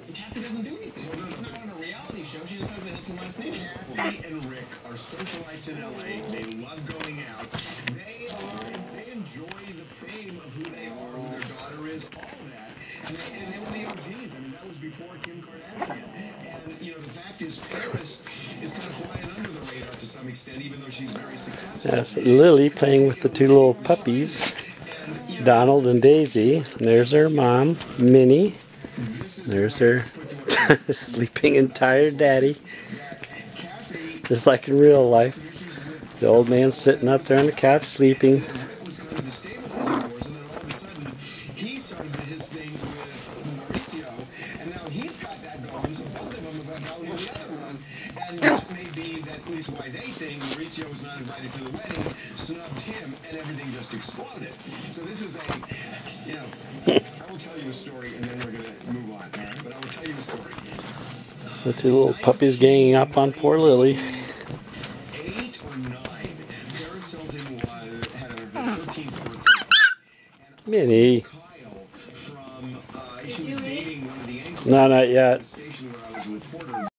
Kathy doesn't do anything. Not on a reality show. She just has an intimate last name. Kathy and Rick are socialites in LA. They love going out. They enjoy the fame of who they are, who their daughter is, all that. And they were the OGs. I mean, that was before Kim Kardashian. And, you know, the fact is, Paris is kind of flying under the radar to some extent, even though she's very successful. That's Lily playing with the two little puppies, Donald and Daisy. And there's her mom, Minnie. There's her sleeping and tired daddy. Just like in real life. The old man's sitting up there on the couch sleeping. And now he's got that going, so both of them have got going on the other run. And that may be that, at least why they think Mauricio was not invited to the wedding, snubbed him, and everything just exploded. So this is a, you know, I will tell you a story, and then we're going to move on, all right? But I will tell you a story. The two little puppies ganging up on poor Lily. 8 or 9, Paris Hilton had her 13th birthday. Minnie. Kyle from, she was dating one of the anchors. No, not yet. The station where I was a reporter